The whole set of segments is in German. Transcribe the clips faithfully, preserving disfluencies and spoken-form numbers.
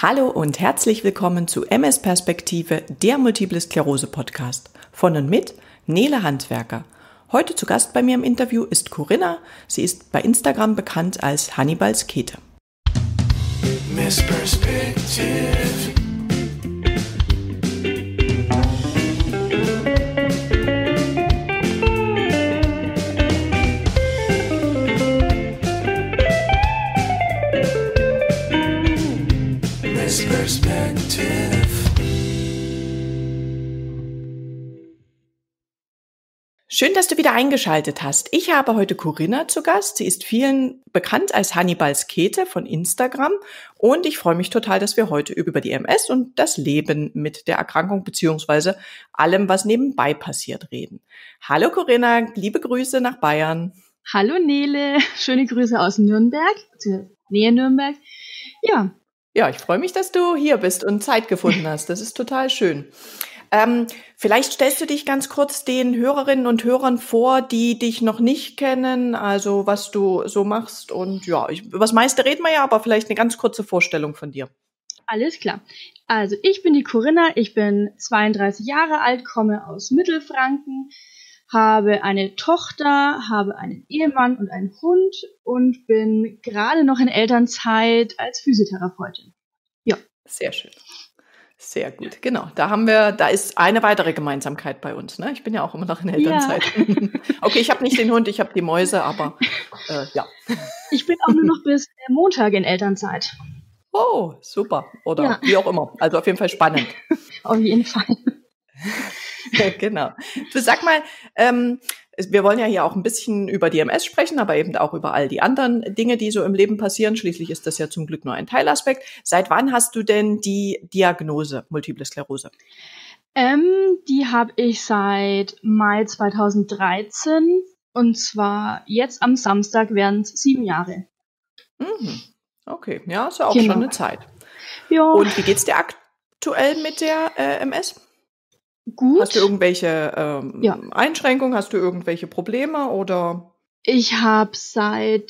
Hallo und herzlich willkommen zu M S-Perspektive, der Multiple Sklerose Podcast. Von und mit Nele Handwerker. Heute zu Gast bei mir im Interview ist Corinna. Sie ist bei Instagram bekannt als Hannibalskete. Miss Perspective. Schön, dass du wieder eingeschaltet hast. Ich habe heute Corinna zu Gast. Sie ist vielen bekannt als Hannibalskete von Instagram und ich freue mich total, dass wir heute über die M S und das Leben mit der Erkrankung beziehungsweise allem, was nebenbei passiert, reden. Hallo Corinna, liebe Grüße nach Bayern. Hallo Nele, schöne Grüße aus Nürnberg, Nähe Nürnberg. Ja. Ja, ich freue mich, dass du hier bist und Zeit gefunden hast. Das ist total schön. Ähm, vielleicht stellst du dich ganz kurz den Hörerinnen und Hörern vor, die dich noch nicht kennen, also was du so machst und ja, ich, über das meiste reden wir ja, aber vielleicht eine ganz kurze Vorstellung von dir. Alles klar. Also ich bin die Corinna, ich bin zweiunddreißig Jahre alt, komme aus Mittelfranken, habe eine Tochter, habe einen Ehemann und einen Hund und bin gerade noch in Elternzeit als Physiotherapeutin. Ja. Sehr schön. Sehr gut, genau. Da haben wir, da ist eine weitere Gemeinsamkeit bei uns. Ne? Ich bin ja auch immer noch in Elternzeit. Ja. Okay, ich habe nicht den Hund, ich habe die Mäuse, aber äh, ja. Ich bin auch nur noch bis Montag in Elternzeit. Oh, super. Oder ja. Wie auch immer. Also auf jeden Fall spannend. Auf jeden Fall. Genau. Du sag mal, ähm, wir wollen ja hier auch ein bisschen über die M S sprechen, aber eben auch über all die anderen Dinge, die so im Leben passieren. Schließlich ist das ja zum Glück nur ein Teilaspekt. Seit wann hast du denn die Diagnose Multiple Sklerose? Ähm, die habe ich seit Mai zweitausenddreizehn und zwar jetzt am Samstag wären es sieben Jahre. Mhm. Okay, ja, ist ja auch genau. schon eine Zeit. Ja. Und wie geht's dir aktuell mit der äh, M S? Gut. Hast du irgendwelche ähm, ja. Einschränkungen? Hast du irgendwelche Probleme oder? Ich habe seit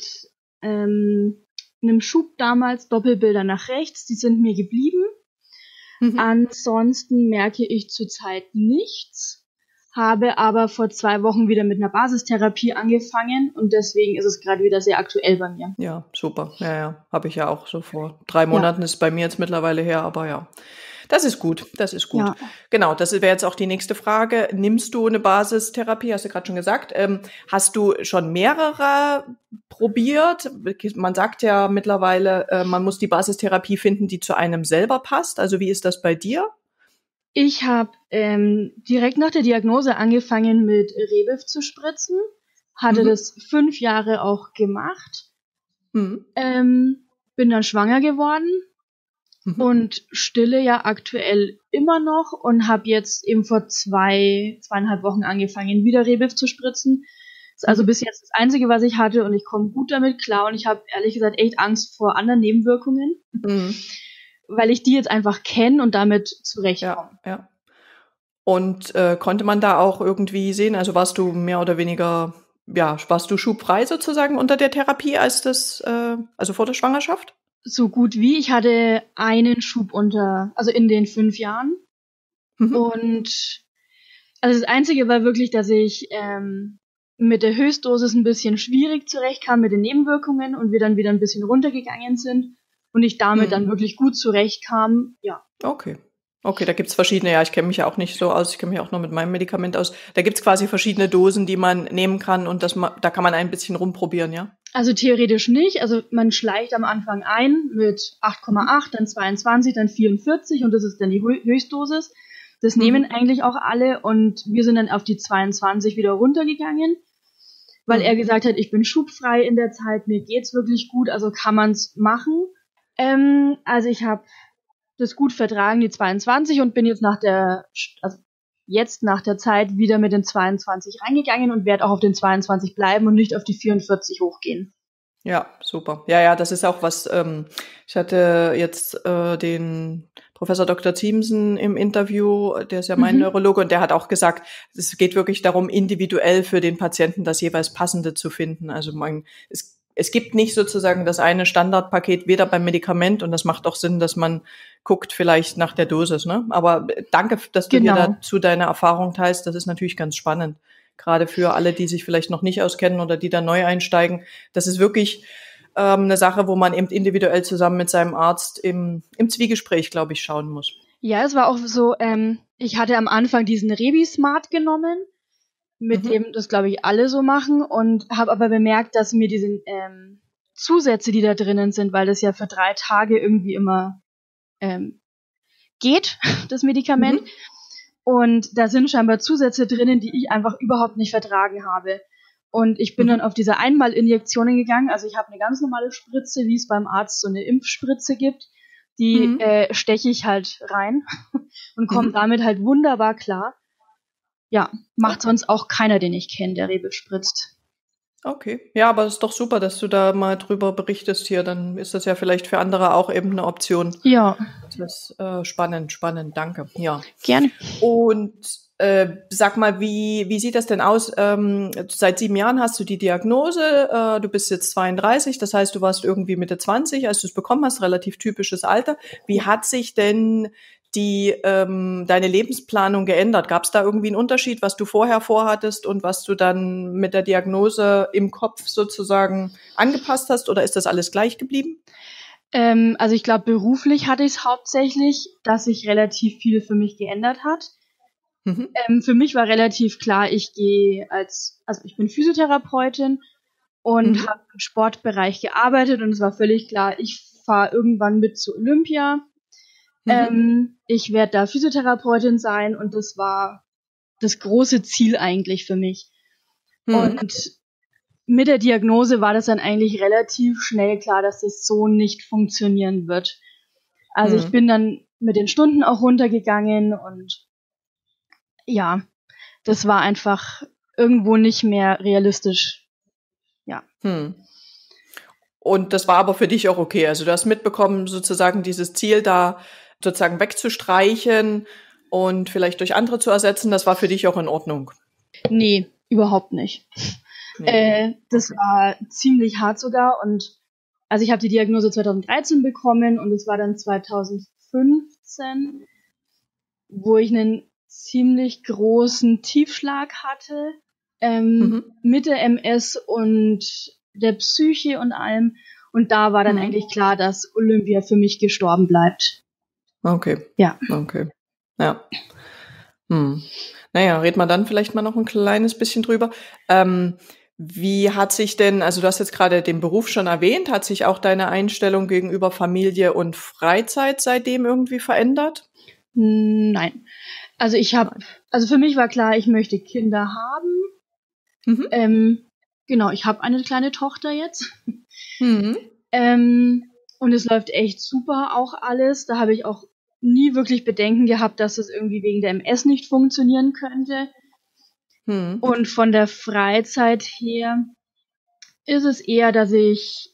ähm, einem Schub damals Doppelbilder nach rechts, die sind mir geblieben. Mhm. Ansonsten merke ich zurzeit nichts, habe aber vor zwei Wochen wieder mit einer Basistherapie angefangen und deswegen ist es gerade wieder sehr aktuell bei mir. Ja, super. Ja, ja, habe ich ja auch so vor drei Monaten, ja. Ist bei mir jetzt mittlerweile her, aber ja. Das ist gut, das ist gut. Ja. Genau, das wäre jetzt auch die nächste Frage. Nimmst du eine Basistherapie, hast du gerade schon gesagt. Ähm, hast du schon mehrere probiert? Man sagt ja mittlerweile, äh, man muss die Basistherapie finden, die zu einem selber passt. Also wie ist das bei dir? Ich habe ähm, direkt nach der Diagnose angefangen mit Rebif zu spritzen, hatte mhm. das fünf Jahre auch gemacht, mhm. ähm, bin dann schwanger geworden. Mhm. Und stille ja aktuell immer noch und habe jetzt eben vor zwei, zweieinhalb Wochen angefangen, wieder Rebif zu spritzen. Das ist also mhm. bis jetzt das Einzige, was ich hatte und ich komme gut damit klar und ich habe ehrlich gesagt echt Angst vor anderen Nebenwirkungen, mhm. weil ich die jetzt einfach kenne und damit zurechtkomme. Ja, ja. Und äh, konnte man da auch irgendwie sehen, also warst du mehr oder weniger, ja, warst du schubfrei sozusagen unter der Therapie als das, äh, also vor der Schwangerschaft? So gut wie. Ich hatte einen Schub unter, also in den fünf Jahren. Mhm. Und also das Einzige war wirklich, dass ich ähm, mit der Höchstdosis ein bisschen schwierig zurechtkam mit den Nebenwirkungen und wir dann wieder ein bisschen runtergegangen sind und ich damit mhm. dann wirklich gut zurechtkam. Ja. Okay. Okay, da gibt's verschiedene, ja, ich kenne mich ja auch nicht so aus, ich kenne mich auch nur mit meinem Medikament aus. Da gibt's quasi verschiedene Dosen, die man nehmen kann und das, da kann man ein bisschen rumprobieren, ja? Also theoretisch nicht, also man schleicht am Anfang ein mit acht Komma acht, dann zweiundzwanzig, dann vierundvierzig und das ist dann die Höchstdosis. Das mhm. nehmen eigentlich auch alle und wir sind dann auf die zweiundzwanzig wieder runtergegangen, weil mhm. er gesagt hat, ich bin schubfrei in der Zeit, mir geht's wirklich gut, also kann man's machen. Ähm, also ich habe das gut vertragen, die zweiundzwanzig und bin jetzt nach der, also jetzt nach der Zeit wieder mit den zweiundzwanzig reingegangen und werde auch auf den zweiundzwanzig bleiben und nicht auf die vierundvierzig hochgehen. Ja, super. Ja, ja, das ist auch was, ähm, ich hatte jetzt äh, den Professor Doktor Ziemsen im Interview, der ist ja mein mhm. Neurologe und der hat auch gesagt, es geht wirklich darum, individuell für den Patienten das jeweils Passende zu finden. Also man, es es gibt nicht sozusagen das eine Standardpaket, weder beim Medikament, und das macht auch Sinn, dass man guckt vielleicht nach der Dosis, ne? Aber danke, dass du Genau. hier dazu deine Erfahrung teilst. Das ist natürlich ganz spannend. Gerade für alle, die sich vielleicht noch nicht auskennen oder die da neu einsteigen. Das ist wirklich ähm, eine Sache, wo man eben individuell zusammen mit seinem Arzt im, im Zwiegespräch, glaube ich, schauen muss. Ja, es war auch so, ähm, ich hatte am Anfang diesen Rebi-Smart genommen, mit mhm. dem das, glaube ich, alle so machen, und habe aber bemerkt, dass mir diese ähm, Zusätze, die da drinnen sind, weil das ja für drei Tage irgendwie immer ähm, geht, das Medikament, mhm. und da sind scheinbar Zusätze drinnen, die ich einfach überhaupt nicht vertragen habe. Und ich bin mhm. dann auf diese Einmalinjektionen gegangen, also ich habe eine ganz normale Spritze, wie es beim Arzt so eine Impfspritze gibt, die mhm. äh, steche ich halt rein und komme mhm. damit halt wunderbar klar. Ja, macht okay. sonst auch keiner, den ich kenne, der Rebe spritzt. Okay, ja, aber es ist doch super, dass du da mal drüber berichtest hier. Dann ist das ja vielleicht für andere auch eben eine Option. Ja. Das ist äh, spannend, spannend, danke. Ja. Gerne. Und äh, sag mal, wie, wie sieht das denn aus? Ähm, seit sieben Jahren hast du die Diagnose, äh, du bist jetzt zweiunddreißig, das heißt, du warst irgendwie Mitte zwanzig, als du es bekommen hast, relativ typisches Alter. Wie hat sich denn die ähm, deine Lebensplanung geändert? Gab es da irgendwie einen Unterschied, was du vorher vorhattest und was du dann mit der Diagnose im Kopf sozusagen angepasst hast, oder ist das alles gleich geblieben? Ähm, also ich glaube, beruflich hatte ich es hauptsächlich, dass sich relativ viel für mich geändert hat. Mhm. Ähm, für mich war relativ klar, ich gehe als, also ich bin Physiotherapeutin und mhm. habe im Sportbereich gearbeitet, und es war völlig klar, ich fahre irgendwann mit zu Olympia. Mhm. Ähm, ich werde da Physiotherapeutin sein, und das war das große Ziel eigentlich für mich. Mhm. Und mit der Diagnose war das dann eigentlich relativ schnell klar, dass das so nicht funktionieren wird. Also mhm. ich bin dann mit den Stunden auch runtergegangen, und ja, das war einfach irgendwo nicht mehr realistisch. Ja. Hm. Und das war aber für dich auch okay. Also du hast mitbekommen, sozusagen dieses Ziel da sozusagen wegzustreichen und vielleicht durch andere zu ersetzen, das war für dich auch in Ordnung? Nee, überhaupt nicht. Nee. Äh, das okay. war ziemlich hart sogar. Und also ich habe die Diagnose zweitausenddreizehn bekommen, und es war dann zweitausendfünfzehn, wo ich einen ziemlich großen Tiefschlag hatte, ähm, mhm. mit der M S und der Psyche und allem. Und da war dann mhm. eigentlich klar, dass Olympia für mich gestorben bleibt. Okay. Ja. Okay. Ja. Hm. Naja, reden wir dann vielleicht mal noch ein kleines bisschen drüber. Ähm, wie hat sich denn, also du hast jetzt gerade den Beruf schon erwähnt, hat sich auch deine Einstellung gegenüber Familie und Freizeit seitdem irgendwie verändert? Nein. Also ich habe, also für mich war klar, ich möchte Kinder haben. Mhm. Ähm, genau, ich habe eine kleine Tochter jetzt. Mhm. ähm, und es läuft echt super auch alles. Da habe ich auch nie wirklich Bedenken gehabt, dass es irgendwie wegen der M S nicht funktionieren könnte. Mhm. Und von der Freizeit her ist es eher, dass ich,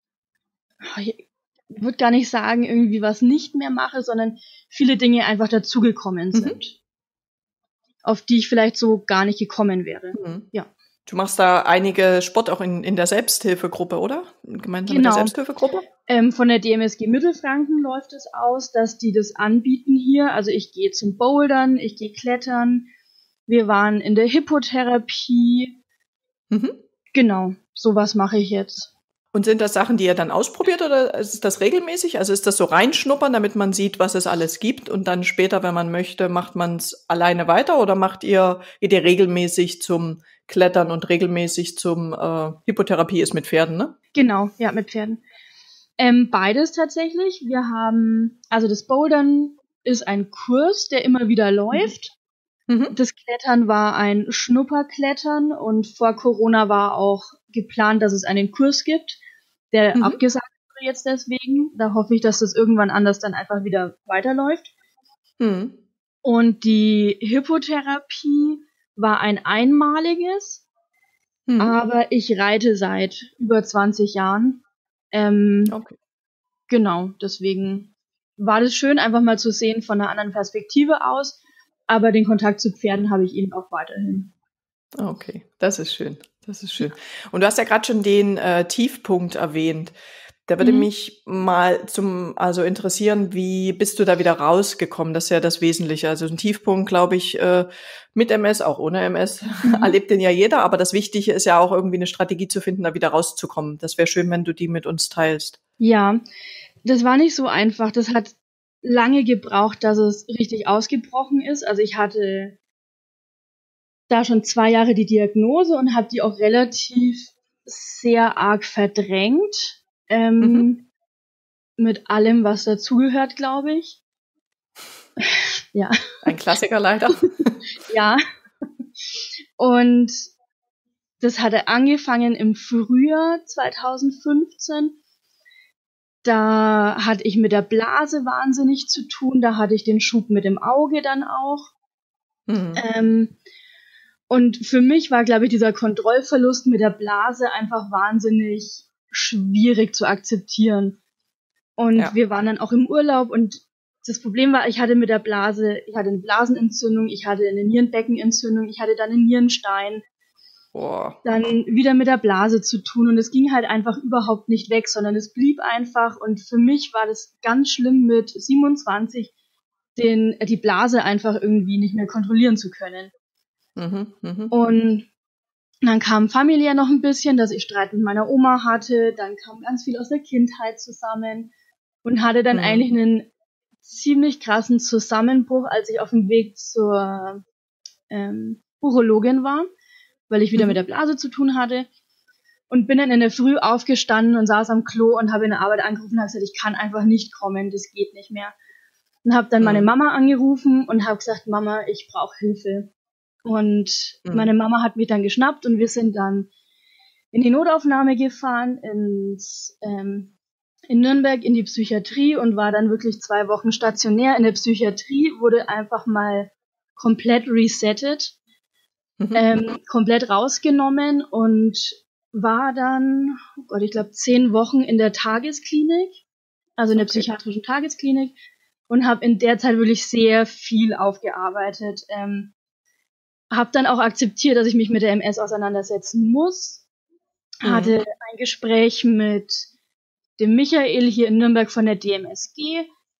ich würde gar nicht sagen, irgendwie was nicht mehr mache, sondern viele Dinge einfach dazugekommen sind, mhm. auf die ich vielleicht so gar nicht gekommen wäre. Mhm. Ja. Du machst da einige Sport auch in, in der Selbsthilfegruppe, oder? Gemeinsam genau. mit der Selbsthilfegruppe? Ähm, von der D M S G Mittelfranken läuft es aus, dass die das anbieten hier. Also ich gehe zum Bouldern, ich gehe klettern. Wir waren in der Hippotherapie. Mhm. Genau, sowas mache ich jetzt. Und sind das Sachen, die ihr dann ausprobiert, oder ist das regelmäßig? Also ist das so reinschnuppern, damit man sieht, was es alles gibt, und dann später, wenn man möchte, macht man es alleine weiter, oder macht ihr, geht ihr regelmäßig zum Klettern und regelmäßig zum äh, Hippotherapie ist mit Pferden, ne? Genau, ja, mit Pferden. Ähm, beides tatsächlich. Wir haben, also das Bouldern ist ein Kurs, der immer wieder läuft. Mhm. Das Klettern war ein Schnupperklettern, und vor Corona war auch geplant, dass es einen Kurs gibt, der mhm. abgesagt wurde jetzt deswegen. Da hoffe ich, dass das irgendwann anders dann einfach wieder weiterläuft. Mhm. Und die Hippotherapie war ein einmaliges, mhm. aber ich reite seit über zwanzig Jahren. Ähm, okay. Genau, deswegen war das schön, einfach mal zu sehen von einer anderen Perspektive aus, aber den Kontakt zu Pferden habe ich eben auch weiterhin. Okay, das ist schön. Das ist schön. Und du hast ja gerade schon den äh, Tiefpunkt erwähnt. Da würde mhm. mich mal zum, also interessieren, wie bist du da wieder rausgekommen? Das ist ja das Wesentliche. Also ein Tiefpunkt, glaube ich, äh, mit M S, auch ohne M S, mhm. erlebt den ja jeder. Aber das Wichtige ist ja auch irgendwie eine Strategie zu finden, da wieder rauszukommen. Das wäre schön, wenn du die mit uns teilst. Ja, das war nicht so einfach. Das hat lange gebraucht, dass es richtig ausgebrochen ist. Also ich hatte da schon zwei Jahre die Diagnose und habe die auch relativ sehr arg verdrängt. Ähm, mhm. Mit allem, was dazugehört, glaube ich. Ja. Ein Klassiker leider. Ja. Und das hatte angefangen im Frühjahr zwanzig fünfzehn. Da hatte ich mit der Blase wahnsinnig zu tun. Da hatte ich den Schub mit dem Auge dann auch. Mhm. Ähm, und für mich war, glaube ich, dieser Kontrollverlust mit der Blase einfach wahnsinnig schwierig zu akzeptieren. Und ja. wir waren dann auch im Urlaub und das Problem war, ich hatte mit der Blase, ich hatte eine Blasenentzündung, ich hatte eine Nierenbeckenentzündung, ich hatte dann einen Nierenstein. Boah. Dann wieder mit der Blase zu tun und es ging halt einfach überhaupt nicht weg, sondern es blieb einfach und für mich war das ganz schlimm mit siebenundzwanzig, den, die Blase einfach irgendwie nicht mehr kontrollieren zu können. Mhm, mh. Und dann kam familiär noch ein bisschen, dass ich Streit mit meiner Oma hatte, dann kam ganz viel aus der Kindheit zusammen und hatte dann mhm. eigentlich einen ziemlich krassen Zusammenbruch, als ich auf dem Weg zur ähm, Urologin war, weil ich wieder mhm. mit der Blase zu tun hatte und bin dann in der Früh aufgestanden und saß am Klo und habe in der Arbeit angerufen und habe gesagt, ich kann einfach nicht kommen, das geht nicht mehr. Und habe dann mhm. meine Mama angerufen und habe gesagt, Mama, ich brauche Hilfe. Und mhm. meine Mama hat mich dann geschnappt und wir sind dann in die Notaufnahme gefahren, ins, ähm, in Nürnberg in die Psychiatrie und war dann wirklich zwei Wochen stationär in der Psychiatrie, wurde einfach mal komplett resettet, mhm. ähm, komplett rausgenommen und war dann, oh Gott, ich glaube, zehn Wochen in der Tagesklinik, also in der okay. psychiatrischen Tagesklinik und habe in der Zeit wirklich sehr viel aufgearbeitet. Ähm, habe dann auch akzeptiert, dass ich mich mit der M S auseinandersetzen muss. Mhm. Hatte ein Gespräch mit dem Michael hier in Nürnberg von der D M S G,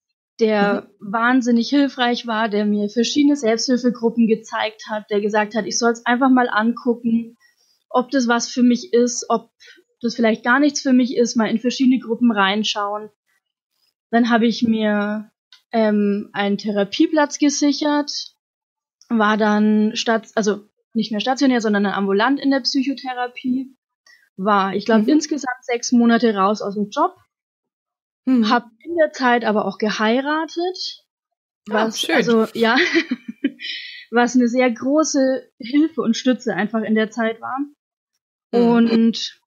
der mhm. wahnsinnig hilfreich war, der mir verschiedene Selbsthilfegruppen gezeigt hat, der gesagt hat, ich soll es einfach mal angucken, ob das was für mich ist, ob das vielleicht gar nichts für mich ist, mal in verschiedene Gruppen reinschauen. Dann habe ich mir ähm, einen Therapieplatz gesichert, war dann statt, also nicht mehr stationär, sondern ambulant in der Psychotherapie, war, ich glaube, mhm. insgesamt sechs Monate raus aus dem Job, mhm. habe in der Zeit aber auch geheiratet, was, ah, schön. also ja, was eine sehr große Hilfe und Stütze einfach in der Zeit war. Mhm. Und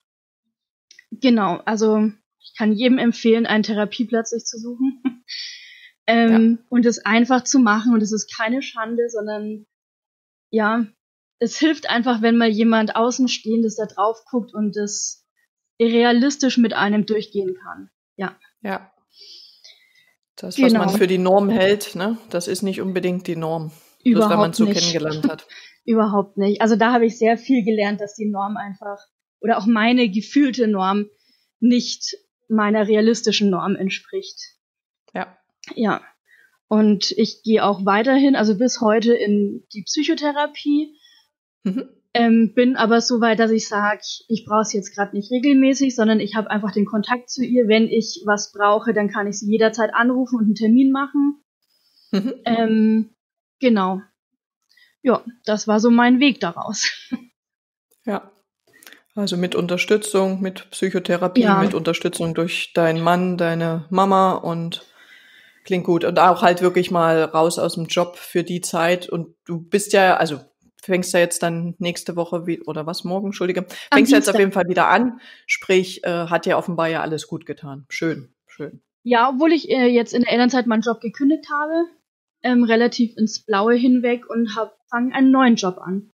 genau, also ich kann jedem empfehlen, einen Therapieplatz sich zu suchen. Ähm, ja. Und es einfach zu machen und es ist keine Schande, sondern ja, es hilft einfach, wenn mal jemand Außenstehendes da drauf guckt und das realistisch mit einem durchgehen kann. Ja. Ja. Das, was genau. man für die Norm hält, ne, das ist nicht unbedingt die Norm. Überhaupt bloß, wenn man es so nicht. kennengelernt hat. Überhaupt nicht. Also da habe ich sehr viel gelernt, dass die Norm einfach, oder auch meine gefühlte Norm, nicht meiner realistischen Norm entspricht. Ja. Ja. Und ich gehe auch weiterhin, also bis heute in die Psychotherapie, mhm. ähm, bin aber so weit, dass ich sage, ich brauche es jetzt gerade nicht regelmäßig, sondern ich habe einfach den Kontakt zu ihr. Wenn ich was brauche, dann kann ich sie jederzeit anrufen und einen Termin machen. Mhm. Ähm, genau. Ja, das war so mein Weg daraus. Ja. Also mit Unterstützung, mit Psychotherapie, ja. mit Unterstützung durch deinen Mann, deine Mama und klingt gut. Und auch halt wirklich mal raus aus dem Job für die Zeit. Und du bist ja, also fängst ja jetzt dann nächste Woche, wie, oder was, morgen, Entschuldige, fängst ja jetzt auf jeden Fall wieder an. Sprich, äh, hat dir offenbar ja alles gut getan. Schön, schön. Ja, obwohl ich äh, jetzt in der Elternzeit meinen Job gekündigt habe, ähm, relativ ins Blaue hinweg und habe fange einen neuen Job an.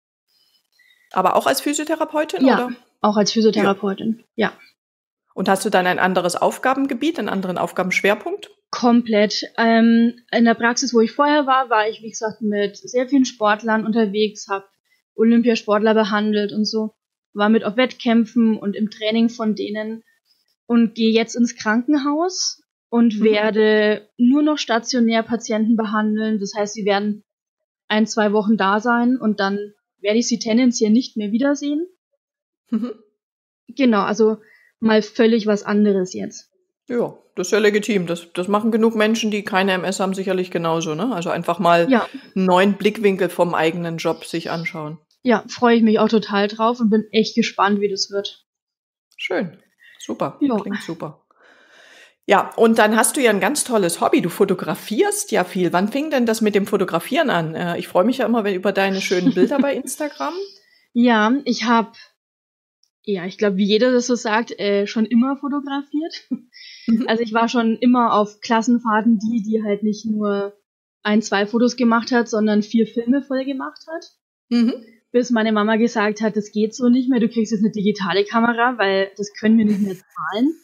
Aber auch als Physiotherapeutin, ja, oder? Ja, auch als Physiotherapeutin, ja. ja. Und hast du dann ein anderes Aufgabengebiet, einen anderen Aufgabenschwerpunkt? Komplett. Ähm, in der Praxis, wo ich vorher war, war ich, wie gesagt, mit sehr vielen Sportlern unterwegs, habe Olympiasportler behandelt und so. war mit auf Wettkämpfen und im Training von denen und gehe jetzt ins Krankenhaus und mhm. werde nur noch stationär Patienten behandeln. Das heißt, sie werden ein, zwei Wochen da sein und dann werde ich sie tendenziell nicht mehr wiedersehen. Mhm. Genau, also mal völlig was anderes jetzt. Ja, das ist ja legitim. Das, das machen genug Menschen, die keine M S haben, sicherlich genauso, ne? Also einfach mal ja. einen neuen Blickwinkel vom eigenen Job sich anschauen. Ja, freue ich mich auch total drauf und bin echt gespannt, wie das wird. Schön, super, ja. Klingt super. Ja, und dann hast du ja ein ganz tolles Hobby. Du fotografierst ja viel. Wann fing denn das mit dem Fotografieren an? Ich freue mich ja immer über deine schönen Bilder bei Instagram. Ja, ich habe Ja, ich glaube, wie jeder das so sagt, äh, schon immer fotografiert. Mhm. Also ich war schon immer auf Klassenfahrten die, die halt nicht nur ein, zwei Fotos gemacht hat, sondern vier Filme voll gemacht hat. Mhm. Bis meine Mama gesagt hat, das geht so nicht mehr, du kriegst jetzt eine digitale Kamera, weil das können wir nicht mehr zahlen.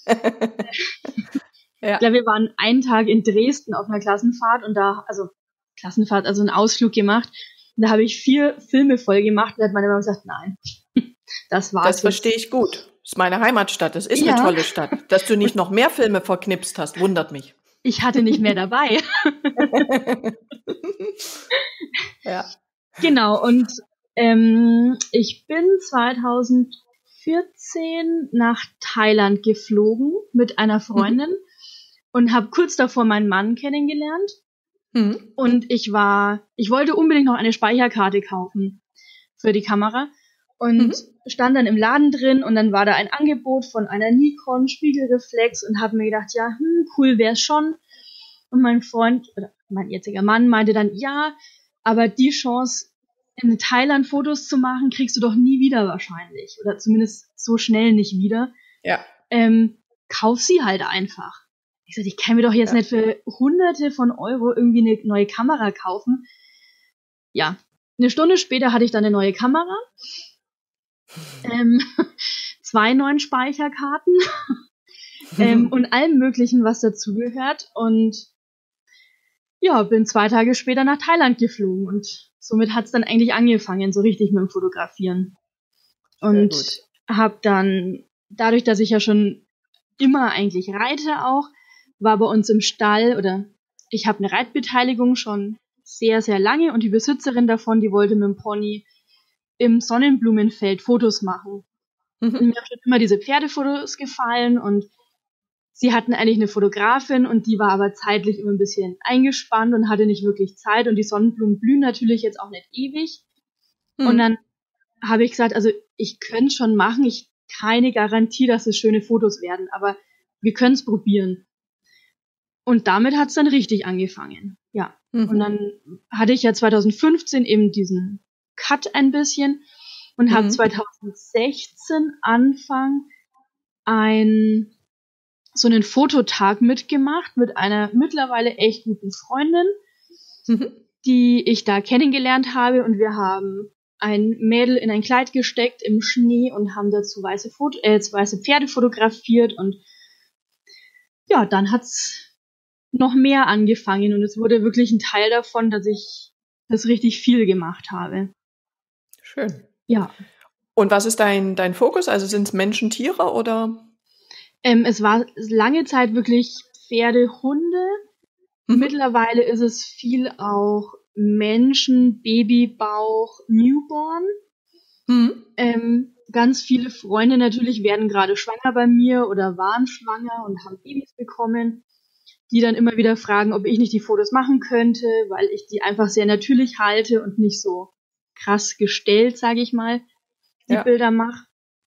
Ja. Ich glaube, wir waren einen Tag in Dresden auf einer Klassenfahrt und da, also Klassenfahrt, also einen Ausflug gemacht. Und da habe ich vier Filme voll gemacht und da hat meine Mama gesagt, nein. Das war's. Das verstehe ich gut. Das ist meine Heimatstadt. Das ist ja. eine tolle Stadt. Dass du nicht noch mehr Filme verknipst hast, wundert mich. Ich hatte nicht mehr dabei. Ja. Genau, und ähm, ich bin zweitausendvierzehn nach Thailand geflogen mit einer Freundin mhm. und habe kurz davor meinen Mann kennengelernt. Mhm. Und ich war, ich wollte unbedingt noch eine Speicherkarte kaufen für die Kamera. Und mhm. stand dann im Laden drin und dann war da ein Angebot von einer Nikon Spiegelreflex und habe mir gedacht, ja, hm, cool wär's schon. Und mein Freund, oder mein jetziger Mann meinte dann, ja, aber die Chance, in Thailand Fotos zu machen, kriegst du doch nie wieder wahrscheinlich. Oder zumindest so schnell nicht wieder. Ja. Ähm, kauf sie halt einfach. Ich sagte, ich kann mir doch jetzt ja. nicht für hunderte von Euro irgendwie eine neue Kamera kaufen. Ja, eine Stunde später hatte ich dann eine neue Kamera. Ähm, zwei neuen Speicherkarten ähm, und allem möglichen, was dazugehört. Und ja, bin zwei Tage später nach Thailand geflogen und somit hat's dann eigentlich angefangen, so richtig mit dem Fotografieren. Und habe dann, dadurch, dass ich ja schon immer eigentlich reite auch, war bei uns im Stall, oder ich habe eine Reitbeteiligung schon sehr, sehr lange und die Besitzerin davon, die wollte mit dem Pony im Sonnenblumenfeld Fotos machen. Mhm. Und mir haben schon immer diese Pferdefotos gefallen und sie hatten eigentlich eine Fotografin und die war aber zeitlich immer ein bisschen eingespannt und hatte nicht wirklich Zeit und die Sonnenblumen blühen natürlich jetzt auch nicht ewig. Mhm. Und dann habe ich gesagt, also ich könnte es schon machen, ich keine Garantie, dass es schöne Fotos werden, aber wir können es probieren. Und damit hat es dann richtig angefangen. Ja. Mhm. Und dann hatte ich ja zweitausendfünfzehn eben diesen Cut ein bisschen und mhm. habe zweitausendsechzehn Anfang ein so einen Fototag mitgemacht mit einer mittlerweile echt guten Freundin, mhm. die ich da kennengelernt habe und wir haben ein Mädel in ein Kleid gesteckt im Schnee und haben dazu weiße, Foto- äh, weiße Pferde fotografiert und ja, dann hat's noch mehr angefangen und es wurde wirklich ein Teil davon, dass ich das richtig viel gemacht habe. Schön. Ja. Und was ist dein, dein Fokus? Also sind es Menschen, Tiere oder? Ähm, es war lange Zeit wirklich Pferde, Hunde. Mhm. Mittlerweile ist es viel auch Menschen, Babybauch, Newborn. Mhm. Ähm, ganz viele Freunde natürlich werden gerade schwanger bei mir oder waren schwanger und haben Babys bekommen, die dann immer wieder fragen, ob ich nicht die Fotos machen könnte, weil ich die einfach sehr natürlich halte und nicht so krass gestellt, sage ich mal, die ja. Bilder mache.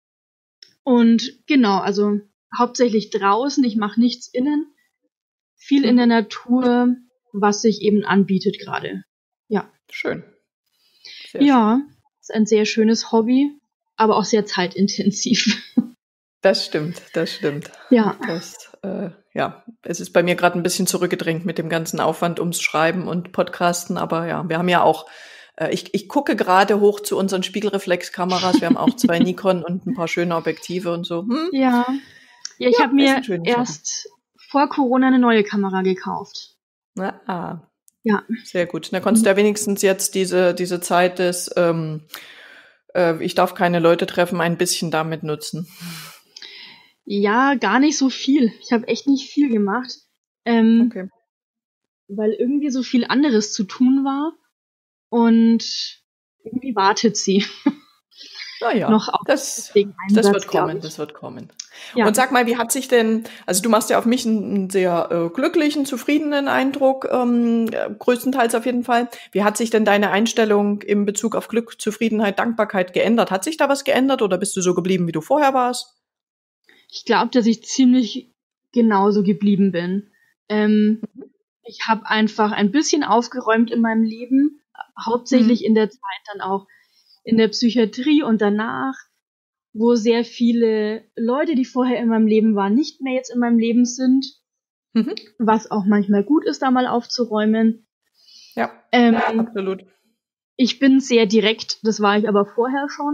Und genau, also hauptsächlich draußen, ich mache nichts innen, viel mhm. in der Natur, was sich eben anbietet gerade. Ja. Schön. Sehr ja, schön. Ist ein sehr schönes Hobby, aber auch sehr zeitintensiv. Das stimmt, das stimmt. Ja. Das, äh, ja, es ist bei mir gerade ein bisschen zurückgedrängt mit dem ganzen Aufwand ums Schreiben und Podcasten, aber ja, wir haben ja auch, äh, ich, ich gucke gerade hoch zu unseren Spiegelreflexkameras, wir haben auch zwei Nikon und ein paar schöne Objektive und so. Hm? Ja. Ja, ich ja, habe mir erst Hobby. vor Corona eine neue Kamera gekauft. Na, ah. Ja. Sehr gut. Da konntest du ja wenigstens jetzt diese, diese Zeit des ähm, äh, ich darf keine Leute treffen, ein bisschen damit nutzen? Ja, gar nicht so viel. Ich habe echt nicht viel gemacht, ähm, okay. weil irgendwie so viel anderes zu tun war und irgendwie wartet sie. Naja, noch auf das, den das Einsatz, wird kommen, ich. das wird kommen. Ja. Und sag mal, wie hat sich denn, also du machst ja auf mich einen, einen sehr äh, glücklichen, zufriedenen Eindruck, ähm, äh, größtenteils auf jeden Fall. Wie hat sich denn deine Einstellung in Bezug auf Glück, Zufriedenheit, Dankbarkeit geändert? Hat sich da was geändert oder bist du so geblieben, wie du vorher warst? Ich glaube, dass ich ziemlich genauso geblieben bin. Ähm, mhm. Ich habe einfach ein bisschen aufgeräumt in meinem Leben, hauptsächlich mhm. in der Zeit dann auch in der Psychiatrie und danach, wo sehr viele Leute, die vorher in meinem Leben waren, nicht mehr jetzt in meinem Leben sind, mhm. was auch manchmal gut ist, da mal aufzuräumen. Ja, ähm, absolut. Ich bin sehr direkt, das war ich aber vorher schon.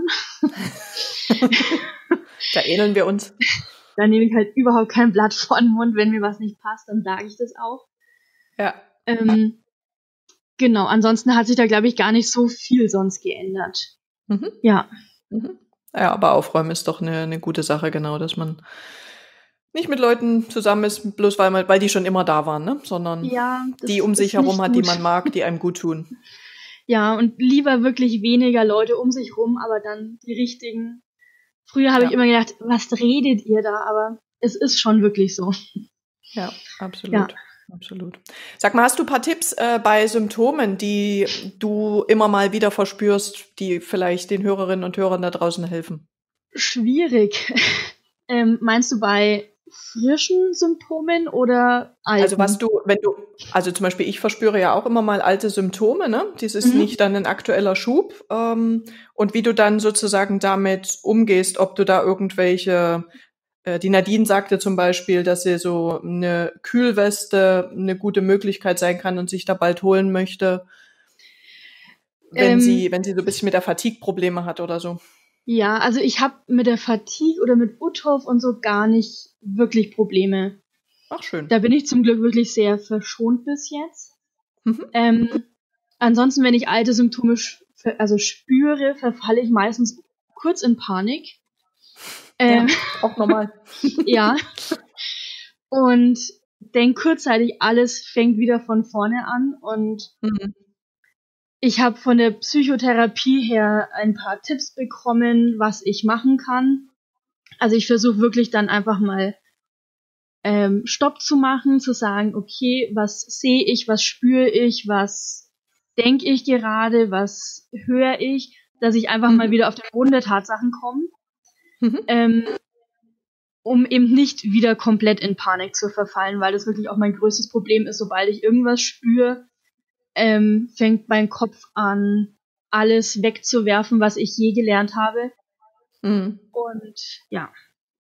Da ähneln wir uns. Da nehme ich halt überhaupt kein Blatt vor den Mund, wenn mir was nicht passt, dann sage ich das auch. Ja. Ähm, genau, ansonsten hat sich da, glaube ich, gar nicht so viel sonst geändert. Mhm. Ja. Mhm. Ja, aber aufräumen ist doch eine, eine gute Sache, genau, dass man nicht mit Leuten zusammen ist, bloß weil man, weil die schon immer da waren, ne? Sondern ja, die um sich herum hat, gut. die man mag, die einem gut tun. Ja, und lieber wirklich weniger Leute um sich rum, aber dann die richtigen. Früher habe ja. ich immer gedacht, was redet ihr da? Aber es ist schon wirklich so. Ja, absolut. Ja. Absolut. Sag mal, hast du ein paar Tipps äh, bei Symptomen, die du immer mal wieder verspürst, die vielleicht den Hörerinnen und Hörern da draußen helfen? Schwierig. ähm, meinst du bei frischen Symptomen oder alten? Also was du, wenn du, also zum Beispiel ich verspüre ja auch immer mal alte Symptome, ne? Das ist mhm. nicht dann ein aktueller Schub. Ähm, und wie du dann sozusagen damit umgehst, ob du da irgendwelche, äh, die Nadine sagte zum Beispiel, dass sie so eine Kühlweste eine gute Möglichkeit sein kann und sich da bald holen möchte, wenn ähm, sie, wenn sie so ein bisschen mit der Fatigue Probleme hat oder so. Ja, also ich habe mit der Fatigue oder mit Uthoff und so gar nicht wirklich Probleme. Ach, schön. Da bin ich zum Glück wirklich sehr verschont bis jetzt. Mhm. Ähm, ansonsten, wenn ich alte Symptome sp- also spüre, verfalle ich meistens kurz in Panik. Ähm, ja, auch normal. ja. Und denke kurzzeitig, alles fängt wieder von vorne an. Und mhm. ich habe von der Psychotherapie her ein paar Tipps bekommen, was ich machen kann. Also ich versuche wirklich dann einfach mal ähm, Stopp zu machen, zu sagen, okay, was sehe ich, was spüre ich, was denke ich gerade, was höre ich, dass ich einfach mhm. mal wieder auf den Boden der Tatsachen komme, mhm. ähm, um eben nicht wieder komplett in Panik zu verfallen, weil das wirklich auch mein größtes Problem ist, sobald ich irgendwas spüre, ähm, fängt mein Kopf an, alles wegzuwerfen, was ich je gelernt habe. Mhm. Und ja,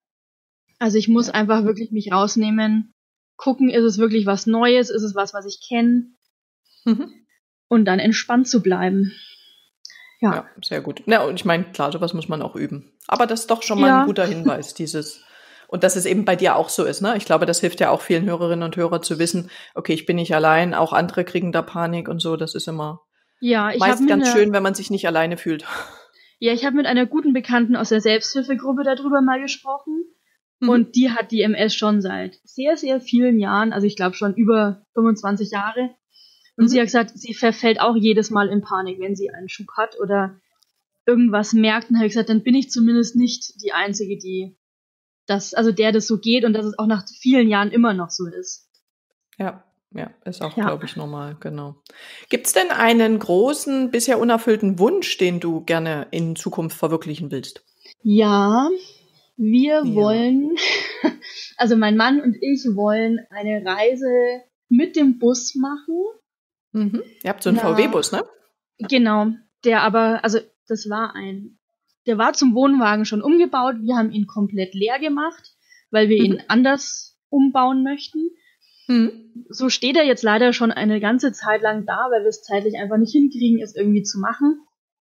also ich muss ja. einfach wirklich mich rausnehmen, gucken, ist es wirklich was Neues, ist es was, was ich kenne, mhm. und dann entspannt zu bleiben. Ja, ja sehr gut. Ja, und ich meine, klar, sowas muss man auch üben. Aber das ist doch schon mal ja. ein guter Hinweis, dieses, und dass es eben bei dir auch so ist, ne? Ich glaube, das hilft ja auch vielen Hörerinnen und Hörern zu wissen, okay, ich bin nicht allein, auch andere kriegen da Panik und so, das ist immer ja, ich meist ganz eine, schön, wenn man sich nicht alleine fühlt. Ja, ich habe mit einer guten Bekannten aus der Selbsthilfegruppe darüber mal gesprochen. Mhm. Und die hat die M S schon seit sehr, sehr vielen Jahren, also ich glaube schon über fünfundzwanzig Jahre. Und mhm. sie hat gesagt, sie verfällt auch jedes Mal in Panik, wenn sie einen Schub hat oder irgendwas merkt. Und habe ich gesagt, dann bin ich zumindest nicht die Einzige, die das, also der das so geht und dass es auch nach vielen Jahren immer noch so ist. Ja, ja, ist auch, ja. glaube ich, normal, genau. Gibt's denn einen großen, bisher unerfüllten Wunsch, den du gerne in Zukunft verwirklichen willst? Ja, wir ja. wollen, also mein Mann und ich wollen eine Reise mit dem Bus machen. Mhm. Ihr habt so einen Na, V W-Bus, ne? Genau, der aber, also das war ein, der war zum Wohnwagen schon umgebaut. Wir haben ihn komplett leer gemacht, weil wir mhm. ihn anders umbauen möchten. Mhm. So steht er jetzt leider schon eine ganze Zeit lang da, weil wir es zeitlich einfach nicht hinkriegen, es irgendwie zu machen.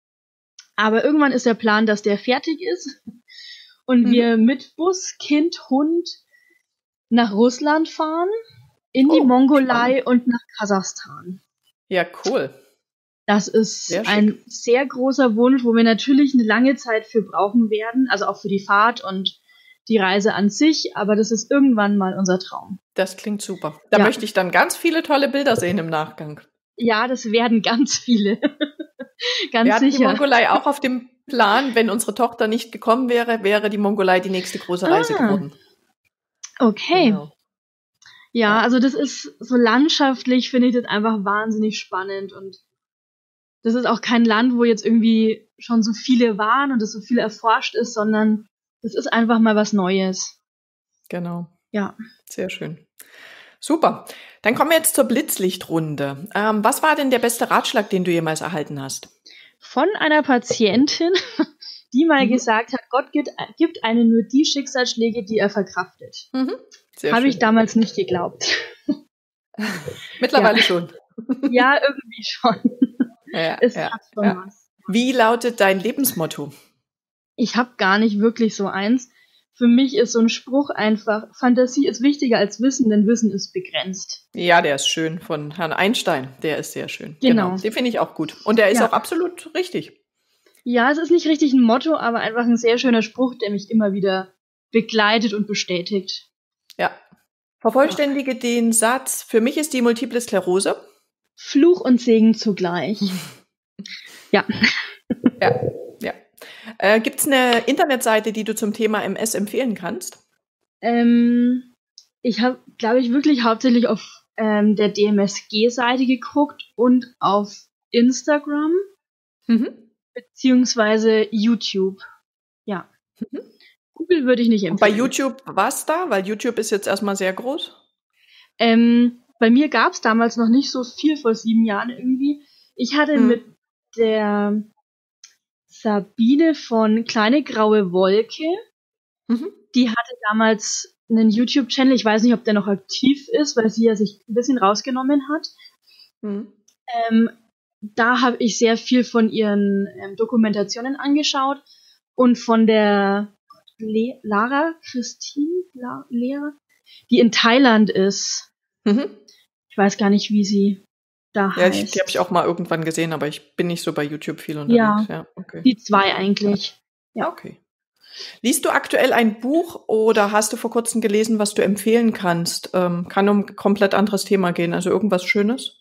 Aber irgendwann ist der Plan, dass der fertig ist und mhm. wir mit Bus, Kind, Hund nach Russland fahren, in die oh, Mongolei spannend. Und nach Kasachstan. Ja, cool. Das ist sehr ein sehr großer Wunsch, wo wir natürlich eine lange Zeit für brauchen werden, also auch für die Fahrt und die Reise an sich, aber das ist irgendwann mal unser Traum. Das klingt super. Da ja. möchte ich dann ganz viele tolle Bilder sehen im Nachgang. Ja, das werden ganz viele. Ganz wir hatten sicher. Die Mongolei auch auf dem Plan, wenn unsere Tochter nicht gekommen wäre, wäre die Mongolei die nächste große Reise ah. geworden. Okay. Genau. Ja, also das ist so landschaftlich, finde ich das einfach wahnsinnig spannend und das ist auch kein Land, wo jetzt irgendwie schon so viele waren und es so viel erforscht ist, sondern das ist einfach mal was Neues. Genau. Ja. Sehr schön. Super. Dann kommen wir jetzt zur Blitzlichtrunde. Ähm, was war denn der beste Ratschlag, den du jemals erhalten hast? Von einer Patientin, die mal mhm. gesagt hat, Gott gibt, gibt einem nur die Schicksalsschläge, die er verkraftet. Mhm. Habe ich damals nicht geglaubt. Mittlerweile ja. schon. Ja, irgendwie schon. Ja, es ja, hat schon ja. was. Wie lautet dein Lebensmotto? Ich habe gar nicht wirklich so eins. Für mich ist so ein Spruch einfach, Fantasie ist wichtiger als Wissen, denn Wissen ist begrenzt. Ja, der ist schön, von Herrn Einstein. Der ist sehr schön. Genau. genau. Den finde ich auch gut. Und der ist ja. auch absolut richtig. Ja, es ist nicht richtig ein Motto, aber einfach ein sehr schöner Spruch, der mich immer wieder begleitet und bestätigt. Ja. Vervollständige ja. den Satz, für mich ist die Multiple Sklerose Fluch und Segen zugleich. ja. Ja, ja. Äh, Gibt es eine Internetseite, die du zum Thema M S empfehlen kannst? Ähm, ich habe, glaube ich, wirklich hauptsächlich auf ähm, der D M S G-Seite geguckt und auf Instagram mhm. beziehungsweise YouTube. Ja. Mhm. Google würde ich nicht empfehlen. Und bei YouTube was da? Weil YouTube ist jetzt erstmal sehr groß. Ähm, bei mir gab es damals noch nicht so viel, vor sieben Jahren irgendwie. Ich hatte mhm. mit der Sabine von Kleine Graue Wolke, mhm. die hatte damals einen YouTube-Channel, ich weiß nicht, ob der noch aktiv ist, weil sie ja sich ein bisschen rausgenommen hat. Mhm. Ähm, da habe ich sehr viel von ihren ähm, Dokumentationen angeschaut und von der Le- Lara Christine, La- Lehrer, die in Thailand ist. Mhm. Ich weiß gar nicht, wie sie da ja, heißt. Ja, die habe ich auch mal irgendwann gesehen, aber ich bin nicht so bei YouTube viel unterwegs. Ja, ja okay. Die zwei eigentlich. Ja, okay. Liest du aktuell ein Buch oder hast du vor kurzem gelesen, was du empfehlen kannst? Ähm, kann um ein komplett anderes Thema gehen, also irgendwas Schönes?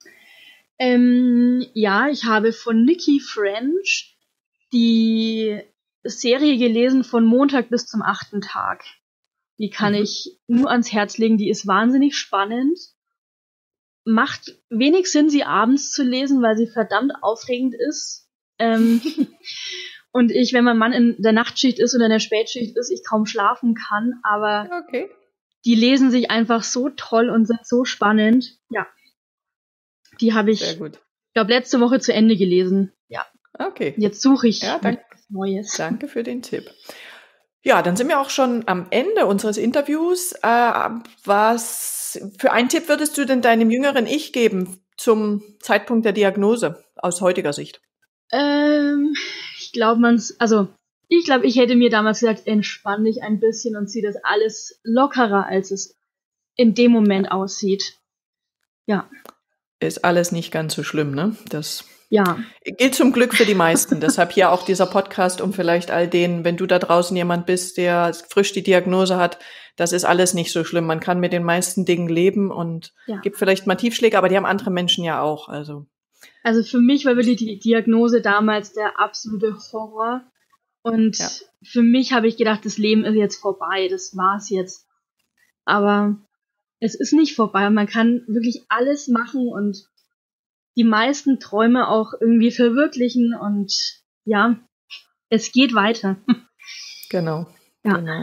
Ähm, ja, ich habe von Nikki French die Serie gelesen von Montag bis zum achten Tag. Die kann mhm. ich nur ans Herz legen, die ist wahnsinnig spannend. Macht wenig Sinn, sie abends zu lesen, weil sie verdammt aufregend ist. Ähm, und ich, wenn mein Mann in der Nachtschicht ist oder in der Spätschicht ist, ich kaum schlafen kann, aber okay. die lesen sich einfach so toll und sind so spannend. Ja. Die habe ich, ich glaube, letzte Woche zu Ende gelesen. Ja. Okay. Jetzt suche ich ja, danke, Neues. Danke für den Tipp. Ja, dann sind wir auch schon am Ende unseres Interviews. Äh, was für einen Tipp würdest du denn deinem jüngeren Ich geben zum Zeitpunkt der Diagnose aus heutiger Sicht? Ähm, ich glaube, man's, also ich glaube, ich hätte mir damals gesagt, entspann dich ein bisschen und zieh das alles lockerer, als es in dem Moment aussieht. Ja. Ist alles nicht ganz so schlimm, ne? Das ja. gilt zum Glück für die meisten. Deshalb hier auch dieser Podcast, um vielleicht all denen, wenn du da draußen jemand bist, der frisch die Diagnose hat, das ist alles nicht so schlimm. Man kann mit den meisten Dingen leben und ja. gibt vielleicht mal Tiefschläge, aber die haben andere Menschen ja auch. Also, also für mich war wirklich die Diagnose damals der absolute Horror. Und ja. für mich habe ich gedacht, das Leben ist jetzt vorbei, das war's jetzt. Aber es ist nicht vorbei. Man kann wirklich alles machen und die meisten Träume auch irgendwie verwirklichen und ja, es geht weiter. Genau, ja. genau.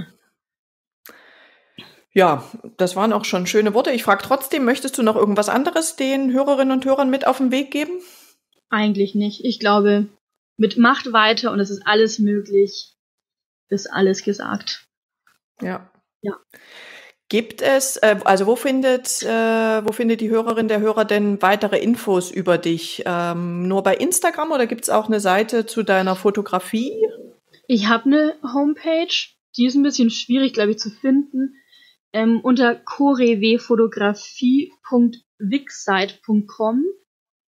Ja, das waren auch schon schöne Worte. Ich frage trotzdem, möchtest du noch irgendwas anderes den Hörerinnen und Hörern mit auf den Weg geben? Eigentlich nicht. Ich glaube, mit Macht weiter und es ist alles möglich, ist alles gesagt. Ja. Ja. Gibt es, äh, also wo findet, äh, wo findet die Hörerin, der Hörer denn weitere Infos über dich? Ähm, nur bei Instagram oder gibt es auch eine Seite zu deiner Fotografie? Ich habe eine Homepage, die ist ein bisschen schwierig, glaube ich, zu finden. Ähm, unter korewfotografie punkt wixsite punkt com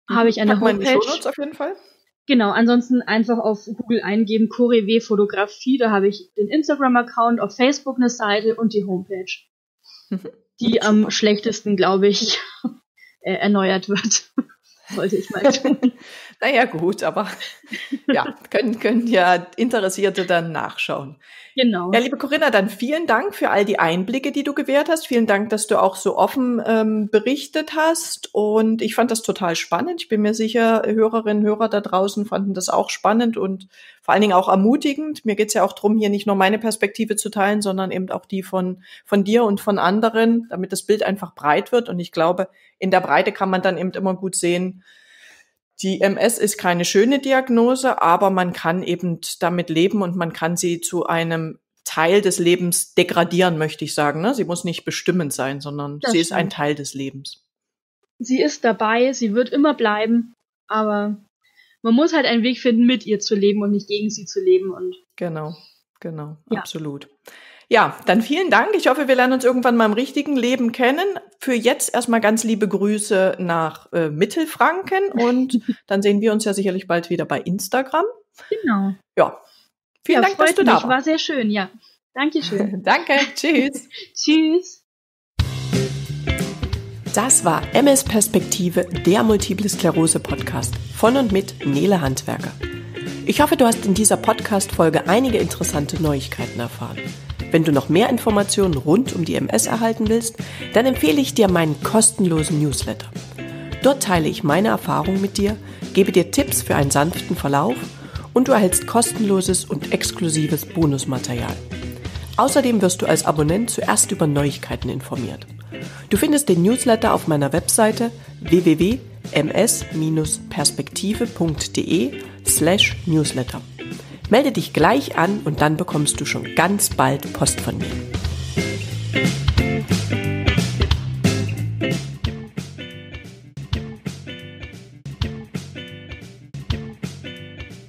habe ich eine Pack mal in die Homepage. Shownotes auf jeden Fall. Genau, ansonsten einfach auf Google eingeben, Corewe Fotografie, da habe ich den Instagram-Account, auf Facebook eine Seite und die Homepage, mhm. die am super. schlechtesten, glaube ich, äh, erneuert wird. Wollte ich mal tun. Naja, gut, aber ja, können, können ja Interessierte dann nachschauen. Genau. Ja, liebe Corinna, dann vielen Dank für all die Einblicke, die du gewährt hast. Vielen Dank, dass du auch so offen ähm, berichtet hast. Und ich fand das total spannend. Ich bin mir sicher, Hörerinnen und Hörer da draußen fanden das auch spannend und vor allen Dingen auch ermutigend. Mir geht's ja auch darum, hier nicht nur meine Perspektive zu teilen, sondern eben auch die von, von dir und von anderen, damit das Bild einfach breit wird. Und ich glaube, in der Breite kann man dann eben immer gut sehen, die M S ist keine schöne Diagnose, aber man kann eben damit leben und man kann sie zu einem Teil des Lebens degradieren, möchte ich sagen. Ne? Sie muss nicht bestimmend sein, sondern das sie stimmt. ist ein Teil des Lebens. Sie ist dabei, sie wird immer bleiben, aber man muss halt einen Weg finden, mit ihr zu leben und nicht gegen sie zu leben. Und genau, genau, ja. absolut. Ja, dann vielen Dank. Ich hoffe, wir lernen uns irgendwann mal im richtigen Leben kennen. Für jetzt erstmal ganz liebe Grüße nach äh, Mittelfranken und dann sehen wir uns ja sicherlich bald wieder bei Instagram. Genau. Ja, vielen ja, Dank, dass du mich. da warst. War sehr schön, ja. Dankeschön. Danke, tschüss. Tschüss. Das war M S Perspektive, der Multiple Sklerose Podcast von und mit Nele Handwerker. Ich hoffe, du hast in dieser Podcast-Folge einige interessante Neuigkeiten erfahren. Wenn du noch mehr Informationen rund um die M S erhalten willst, dann empfehle ich dir meinen kostenlosen Newsletter. Dort teile ich meine Erfahrungen mit dir, gebe dir Tipps für einen sanften Verlauf und du erhältst kostenloses und exklusives Bonusmaterial. Außerdem wirst du als Abonnent zuerst über Neuigkeiten informiert. Du findest den Newsletter auf meiner Webseite w w w punkt m s perspektive punkt d e slash newsletter. Melde dich gleich an und dann bekommst du schon ganz bald Post von mir.